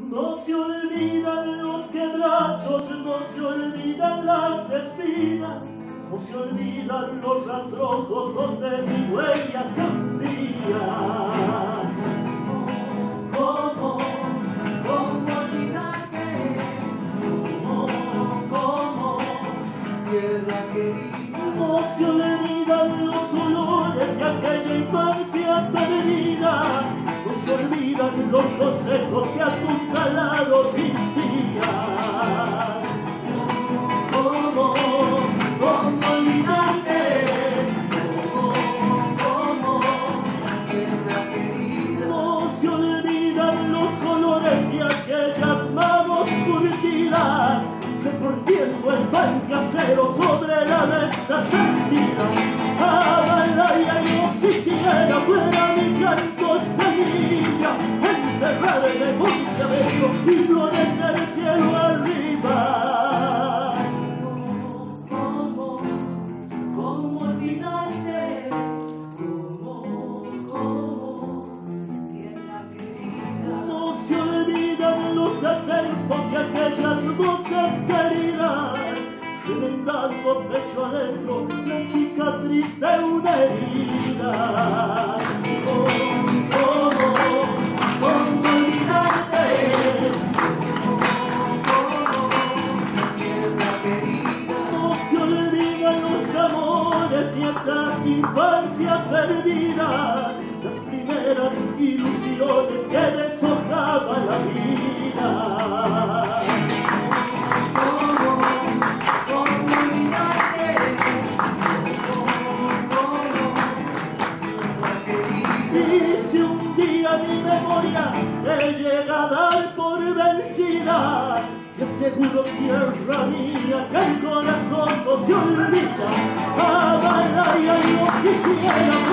No se olvidan los quebrachos, no se olvidan las espinas, no se olvidan los rastrojos donde mi huella se hundía. ¿Cómo olvidarte? ¿Cómo, tierra querida? No se olvidan los olores de aquella infancia perdida, no se olvidan los consejos que a tu calado te inspiran. ¿Cómo olvidarte? ¿Cómo, tierra querida? No se olvidan los colores de aquellas manos curtidas, repartiendo el pan casero sobre la mesa tendida. Amalaya, yo quisiera fuera mi canto semilla, enterrar en el monte bello y florecer el cielo arriba. ¿Cómo olvidarte? ¿Cómo, tierra querida? No se olvidan los acentos de aquellas voces queridas, remendando pecho adentro la cicatriz de una herida. ¿Cómo olvidarte? Tierra querida. No se olvidan los amores de esa infancia perdida, las primeras ilusiones que deshojaba la vida. Y si un día mi memoria se llega a dar por vencida, te aseguro, tierra mía, que el corazón no se olvida. Amalaya, yo quisiera